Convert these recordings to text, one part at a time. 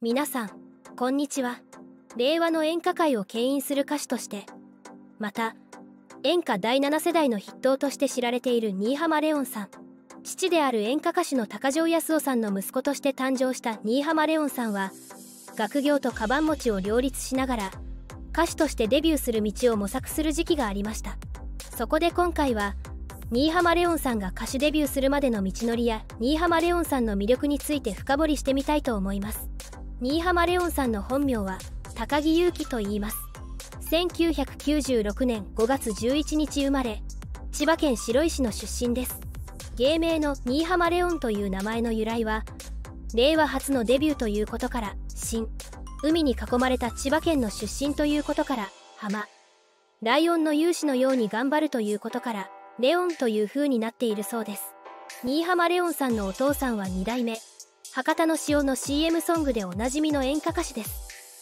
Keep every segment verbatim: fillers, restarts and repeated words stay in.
皆さんこんにちは。令和の演歌界を牽引する歌手として、また演歌だいなな世代の筆頭として知られている新浜レオンさん。父である演歌歌手の高城康夫さんの息子として誕生した新浜レオンさんは、学業とカバン持ちを両立しながら歌手としてデビューする道を模索する時期がありました。そこで今回は新浜レオンさんが歌手デビューするまでの道のりや新浜レオンさんの魅力について深掘りしてみたいと思います。新浜レオンさんの本名は高木祐希と言います。せんきゅうひゃくきゅうじゅうろくねんごがつじゅういちにち生まれ、千葉県白井市の出身です。芸名の新浜レオンという名前の由来は、令和初のデビューということから新、海に囲まれた千葉県の出身ということから浜、ライオンの勇士のように頑張るということからレオンという風になっているそうです。新浜レオンさんのお父さんはに代目、博多の塩の シーエム ソングでおなじみの演歌歌手です。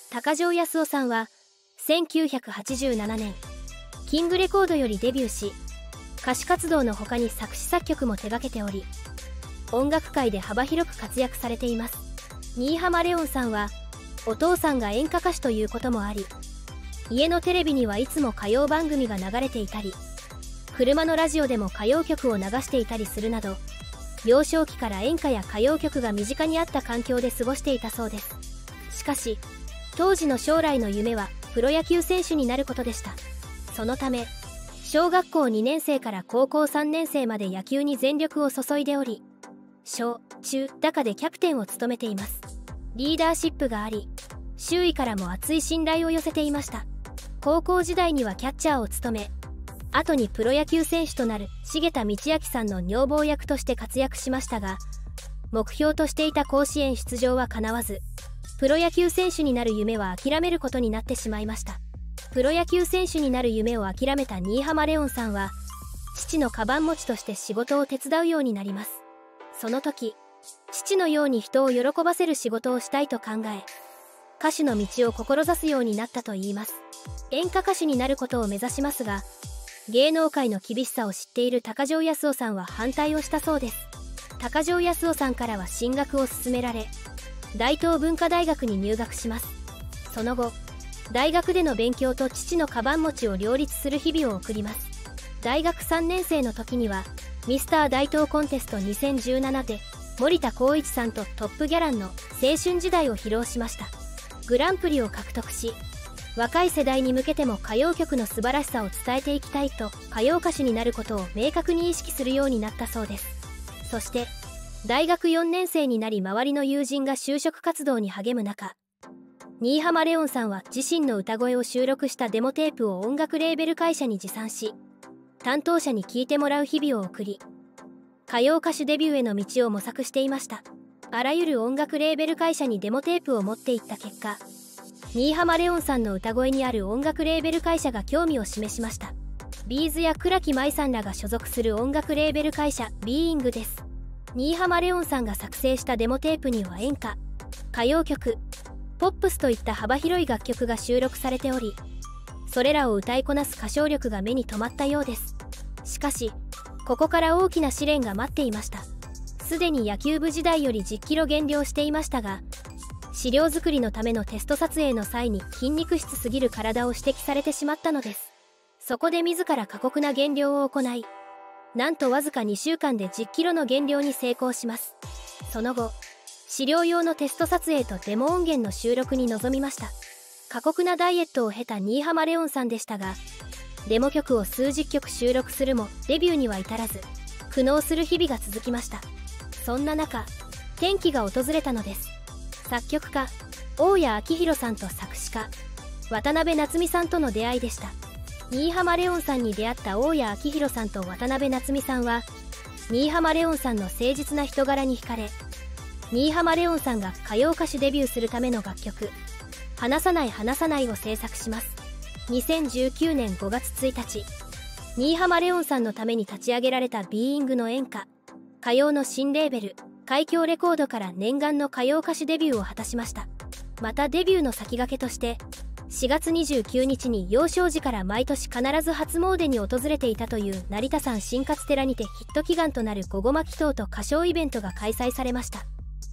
高城康夫さんはせんきゅうひゃくはちじゅうななねんキングレコードよりデビューし、歌手活動の他に作詞作曲も手掛けており、音楽界で幅広く活躍されています。新浜レオンさんはお父さんが演歌歌手ということもあり、家のテレビにはいつも歌謡番組が流れていたり、車のラジオでも歌謡曲を流していたりするなど、幼少期から演歌や歌謡曲が身近にあった環境で過ごしていたそうです。しかし当時の将来の夢はプロ野球選手になることでした。そのため小学校にねん生から高校さんねん生まで野球に全力を注いでおり、小中高でキャプテンを務めています。リーダーシップがあり、周囲からも厚い信頼を寄せていました。高校時代にはキャッチャーを務め、後にプロ野球選手となる重田道明さんの女房役として活躍しましたが、目標としていた甲子園出場は叶わず、プロ野球選手になる夢は諦めることになってしまいました。プロ野球選手になる夢を諦めた新浜レオンさんは、父のカバン持ちとして仕事を手伝うようになります。その時、父のように人を喜ばせる仕事をしたいと考え、歌手の道を志すようになったといいます。演歌歌手になることを目指しますが、芸能界の厳しさを知っている高城康夫さんは反対をしたそうです。高城康夫さんからは進学を勧められ、大東文化大学に入学します。その後、大学での勉強と父のカバン持ちを両立する日々を送ります。大学さんねん生の時にはミスター大東コンテストにせんじゅうななで森田光一さんとトップギャランの青春時代を披露しました。グランプリを獲得し、若い世代に向けても歌謡曲の素晴らしさを伝えていきたいと歌謡歌手になることを明確に意識するようになったそうです。そして大学よねん生になり、周りの友人が就職活動に励む中、新浜レオンさんは自身の歌声を収録したデモテープを音楽レーベル会社に持参し、担当者に聴いてもらう日々を送り、歌謡歌手デビューへの道を模索していました。あらゆる音楽レーベル会社にデモテープを持っていった結果、新浜レオンさんの歌声にある音楽レーベル会社が興味を示しました。ビーズや倉木舞さんらが所属する音楽レーベル会社ビーイングです。新浜レオンさんが作成したデモテープには演歌、歌謡曲、ポップスといった幅広い楽曲が収録されており、それらを歌いこなす歌唱力が目に留まったようです。しかしここから大きな試練が待っていました。すでに野球部時代よりじゅっキロ減量していましたが、資料作りのためのテスト撮影の際に筋肉質すぎる体を指摘されてしまったのです。そこで自ら過酷な減量を行い、なんとわずかにしゅうかんでじゅっキロの減量に成功します。その後、資料用のテスト撮影とデモ音源の収録に臨みました。過酷なダイエットを経た新浜レオンさんでしたが、デモ曲を数十曲収録するもデビューには至らず、苦悩する日々が続きました。そんな中、転機が訪れたのです。作曲家大谷昭弘さんと作詞家渡辺夏美さんとの出会いでした。新浜レオンさんに出会った大谷昭弘さんと渡辺夏美さんは、新浜レオンさんの誠実な人柄に惹かれ、新浜レオンさんが歌謡歌手デビューするための楽曲「離さない離さない」を制作します。にせんじゅうきゅうねんごがつついたち、新浜レオンさんのために立ち上げられたビーイングの演歌歌謡の新レーベル海峡レコードから念願の歌謡歌手デビューを果たしました。またデビューの先駆けとしてしがつにじゅうくにちに幼少時から毎年必ず初詣に訪れていたという成田山新勝寺にてヒット祈願となるごごま祈祷と歌唱イベントが開催されました。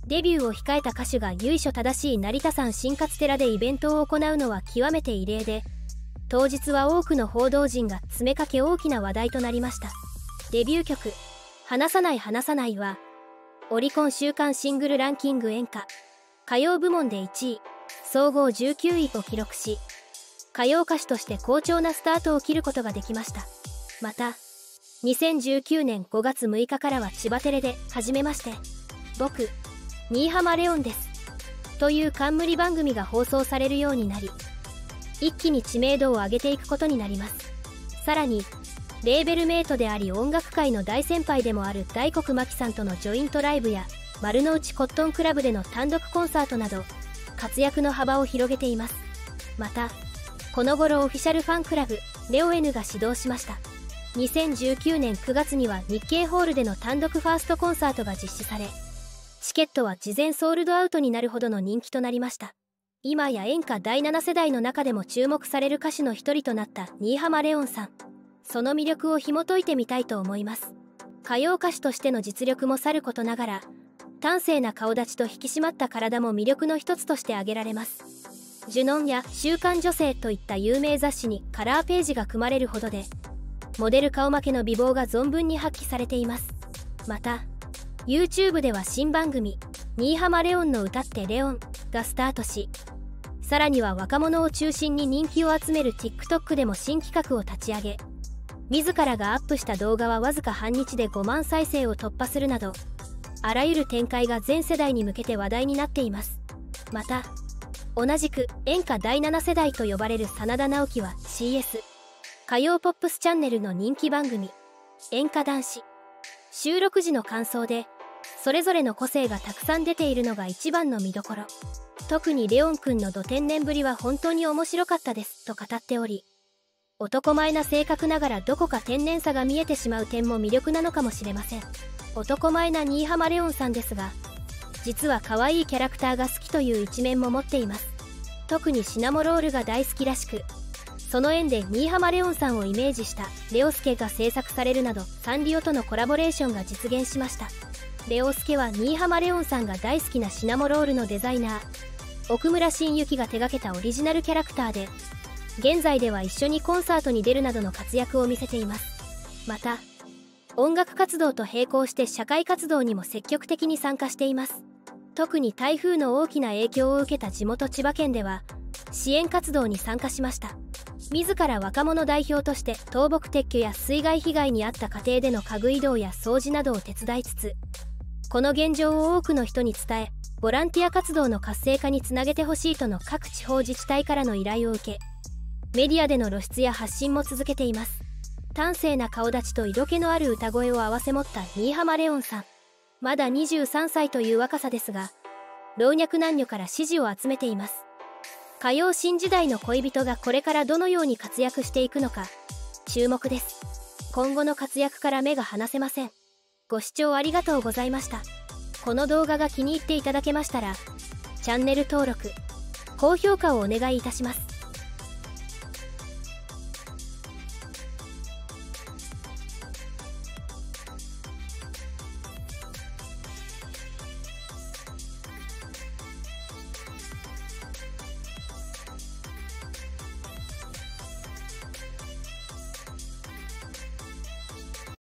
デビューを控えた歌手が由緒正しい成田山新勝寺でイベントを行うのは極めて異例で、当日は多くの報道陣が詰めかけ大きな話題となりました。デビュー曲「離さない離さない」はオリコン週間シングルランキング演歌歌謡部門でいちい、総合じゅうきゅういを記録し、歌謡歌手として好調なスタートを切ることができました。またにせんじゅうきゅうねんごがつむいかからは千葉テレで「はじめまして僕新浜レオンです」という冠番組が放送されるようになり、一気に知名度を上げていくことになります。さらにレーベルメイトであり音楽界の大先輩でもある大黒摩季さんとのジョイントライブや丸の内コットンクラブでの単独コンサートなど活躍の幅を広げています。またこの頃オフィシャルファンクラブレオ N が始動しました。にせんじゅうきゅうねんくがつには日経ホールでの単独ファーストコンサートが実施され、チケットは事前ソールドアウトになるほどの人気となりました。今や演歌だいなな世代の中でも注目される歌手の一人となった新浜レオンさん。その魅力を紐解いてみたいと思います。歌謡歌手としての実力もさることながら、端正な顔立ちと引き締まった体も魅力の一つとして挙げられます。ジュノンや週刊女性といった有名雑誌にカラーページが組まれるほどで、モデル顔負けの美貌が存分に発揮されています。また YouTube では新番組「新浜レオンの歌ってレオン」がスタートし、さらには若者を中心に人気を集める TikTok でも新企画を立ち上げ、自らがアップした動画はわずか半日でごまんさいせいを突破するなど、あらゆる展開が全世代に向けて話題になっています。また同じく演歌だいなな世代と呼ばれる真田ナオキは シーエス 歌謡ポップスチャンネルの人気番組「演歌男子」収録時の感想で、それぞれの個性がたくさん出ているのが一番の見どころ。特にレオンくんのド天然ぶりは本当に面白かったですと語っており、男前な性格ながらどこか天然さが見えてしまう点も魅力なのかもしれません。男前な新浜レオンさんですが、実は可愛いキャラクターが好きという一面も持っています。特にシナモロールが大好きらしく、その縁で新浜レオンさんをイメージしたレオスケが制作されるなど、サンリオとのコラボレーションが実現しました。レオスケは新浜レオンさんが大好きなシナモロールのデザイナー奥村真由紀が手掛けたオリジナルキャラクターで、現在では一緒にコンサートに出るなどの活躍を見せています。また音楽活動と並行して社会活動にも積極的に参加しています。特に台風の大きな影響を受けた地元千葉県では支援活動に参加しました。自ら若者代表として倒木撤去や水害被害に遭った家庭での家具移動や掃除などを手伝いつつ、この現状を多くの人に伝え、ボランティア活動の活性化につなげてほしいとの各地方自治体からの依頼を受け、メディアでの露出や発信も続けています。端正な顔立ちと色気のある歌声を併せ持った新浜レオンさん。まだにじゅうさんさいという若さですが、老若男女から支持を集めています。歌謡新時代の恋人がこれからどのように活躍していくのか注目です。今後の活躍から目が離せません。ご視聴ありがとうございました。この動画が気に入っていただけましたら、チャンネル登録、高評価をお願いいたします。